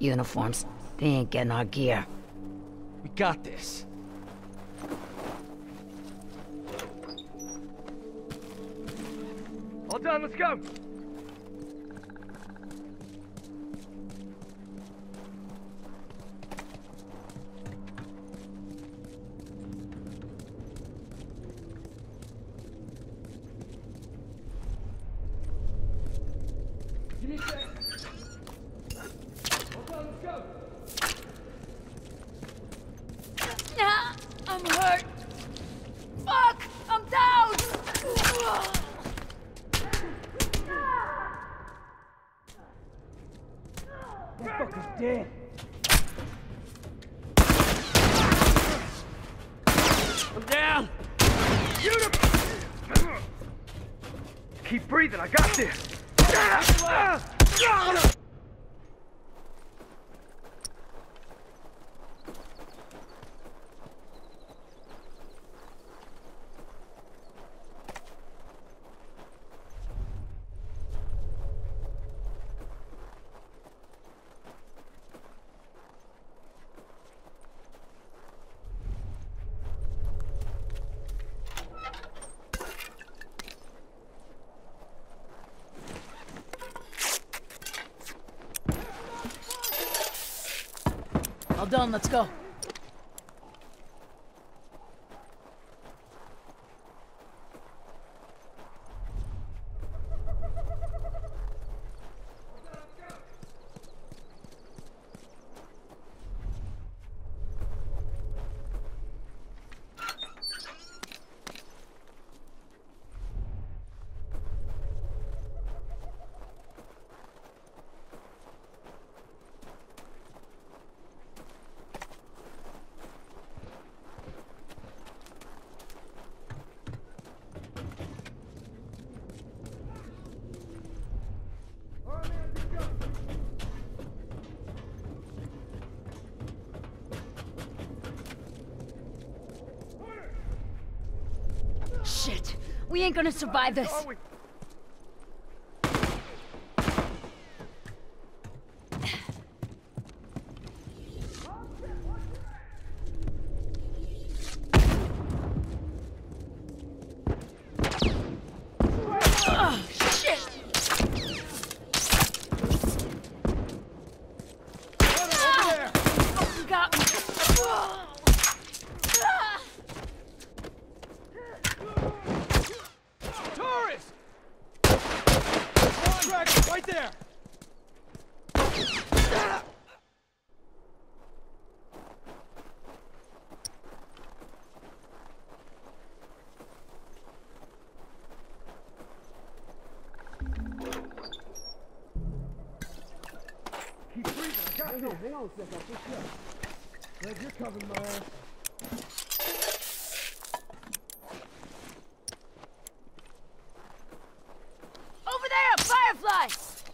Uniforms. They ain't getting our gear. We got this. All done, let's go! Give me a sec. All done, let's go! I'm hurt. Fuck! I'm down! That fucker's dead. I'm down! Shoot him! Keep breathing, I got this! All done, let's go. Shit! We ain't gonna survive this! Shit! Fucking got me! Right there! Keep breathing, I got you. Hang on a sec, I'll fix you up. Glad you're covering my ass. Over there! Firefly!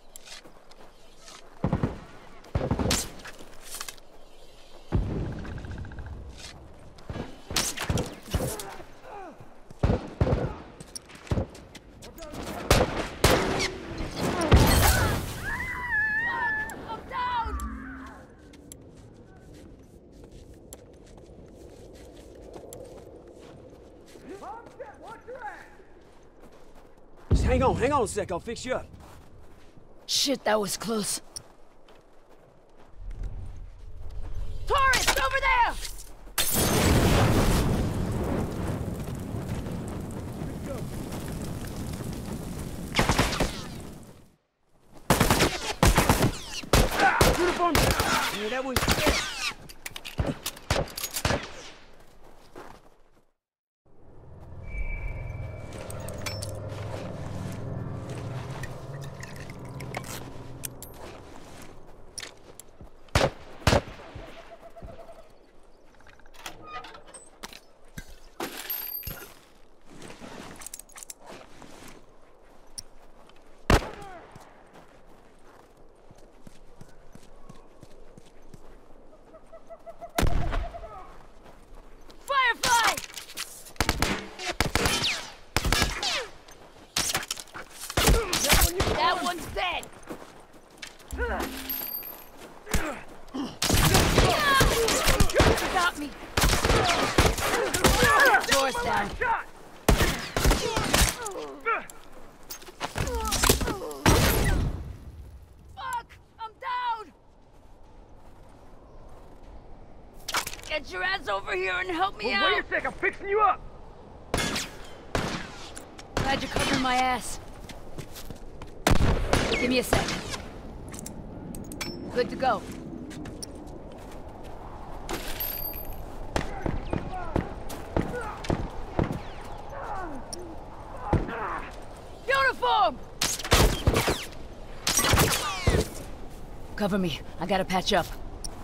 I'm down! Watch your ass! Just hang on a sec, I'll fix you up. Shit, that was close. Tourist, over there! Uniform! Yeah, that was... got me. Door's down. Fuck! I'm down! Get your ass over here and help me out! Wait a sec, I'm fixing you up! Glad you're covering my ass. Give me a second. Good to go. Uniform! Cover me. I gotta patch up.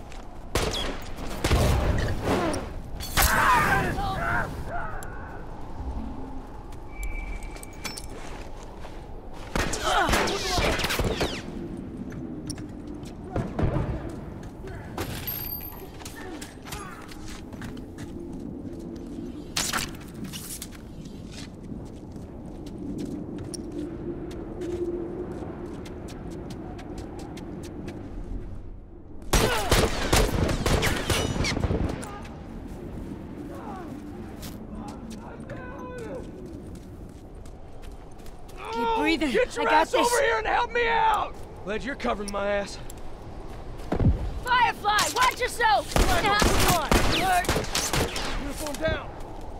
Breathing. Get your I got ass this. over here and help me out! Glad you're covering my ass. Firefly, watch yourself! Alert. Uniform down.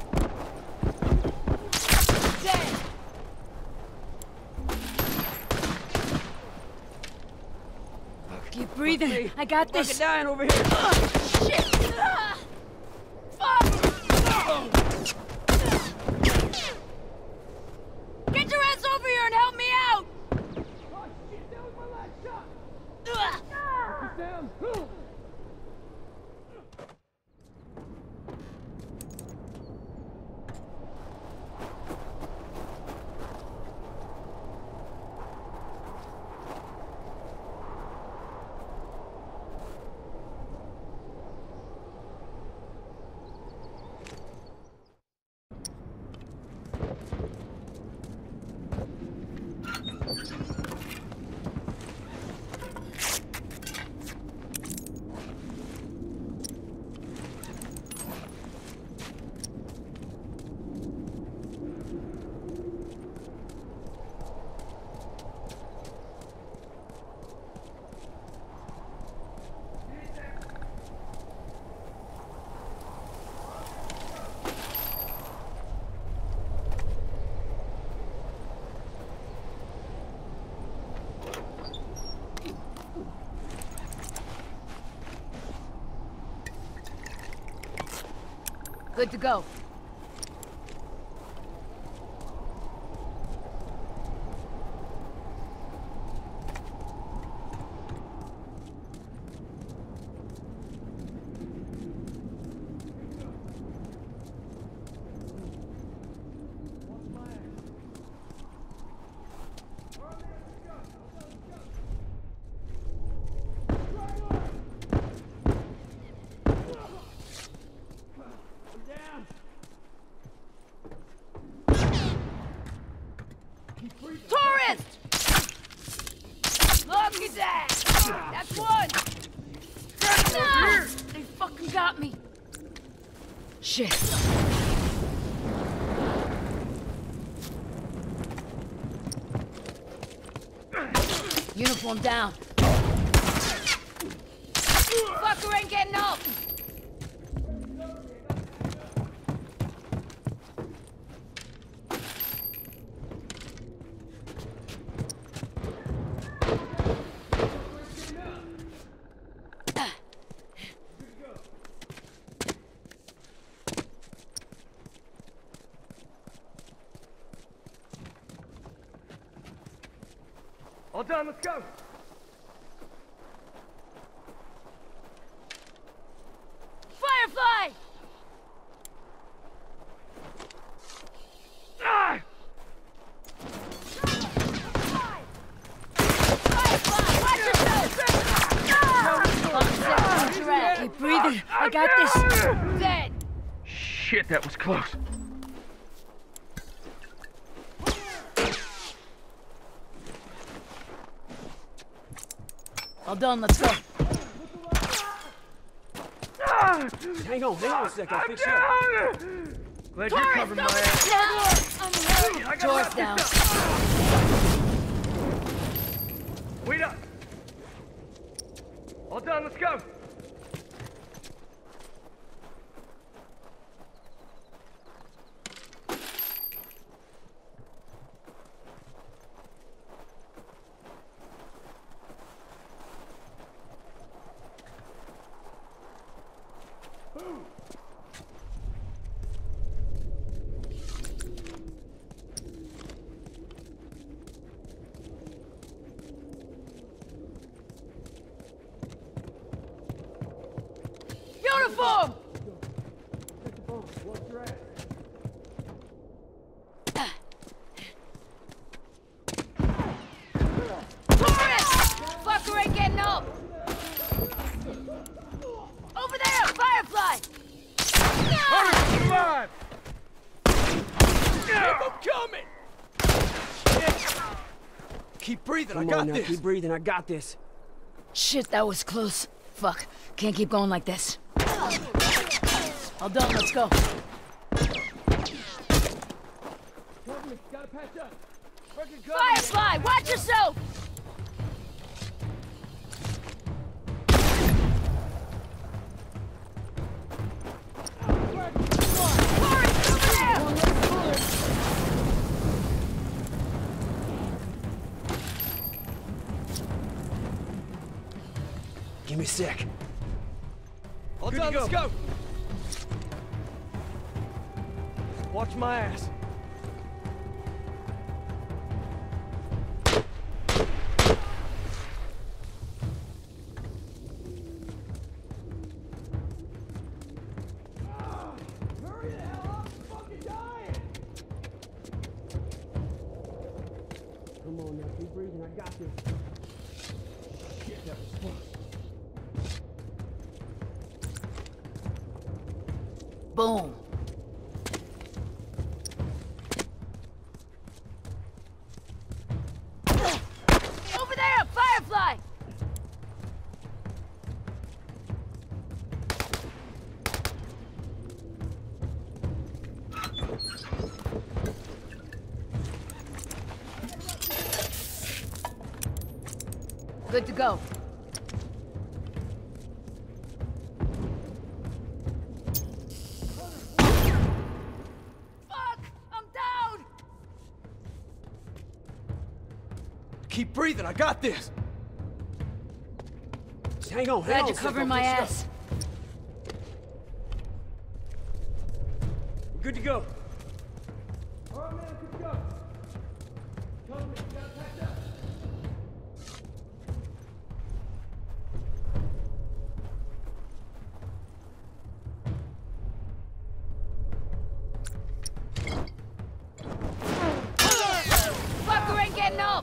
Dead. Keep breathing. I got this. Fucking dying over here. Shit! Fuck! Get your ass over here and help me out! Oh shit, that was my last shot. Ugh. Get down. Good to go. Tourist! Look at that! That's one! No! They fucking got me! Shit. Uniform down. Fucker ain't getting up! All done, let's go! Firefly! Ah! Firefly, watch yourself! Watch your ass. Keep breathing. I got this. Dead. Shit, that was close. All done, let's go. Ah! Just hang on a sec. I'll fix you up. Glad you're covering my ass. I got Doors down. Wait up. All done, let's go. Uniform! Watch your ass. Tourist! Fucker ain't getting up! Over there, Firefly! Alive! Keep coming! Keep breathing, I got this. Keep breathing, I got this. Shit, that was close. Fuck. Can't keep going like this. All done, let's go. Gotta patch up. Firefly, watch yourself! Forrest, over there! Give me a sec. All done, let's go. Watch my ass. Hurry the hell up, I'm fucking dying. Come on now, keep breathing, I got this. Shit, that was close. Boom. Over there, Firefly! Good to go. Fuck! I'm down! Keep breathing, I got this. Just hang on a Glad you're sec, covering I'll my fix you up. ass. We're good to go. All right, man, let's go. Come on, gotta patch up. Fucker ain't getting up!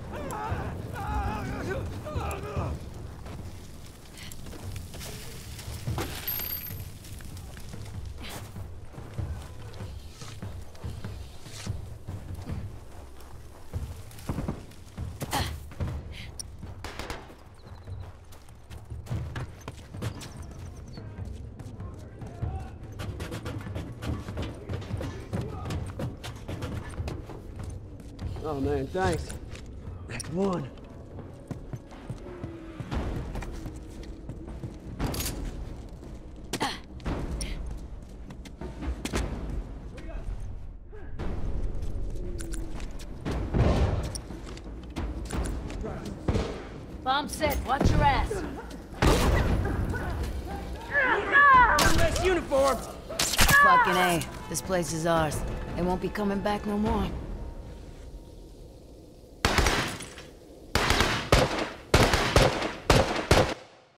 Oh man, thanks. That's one. Bomb set, watch your ass. Less uniform. Fucking A, this place is ours. They won't be coming back no more.